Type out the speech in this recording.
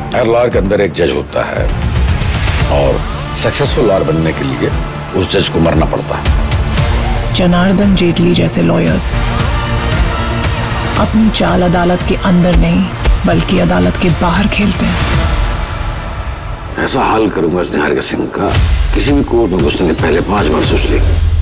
हर lawyer के अंदर एक जज होता है और सक्सेसफुल लॉयर बनने के लिए उस जज को मरना पड़ता है। जनार्दन जेटली जैसे लॉयर्स अपनी चाल अदालत के अंदर नहीं बल्कि अदालत के बाहर खेलते हैं। ऐसा हाल करूंगा इस निहारिका सिंह का, किसी भी कोर्ट में घुसने के पहले 5 बार सोच लेंगे।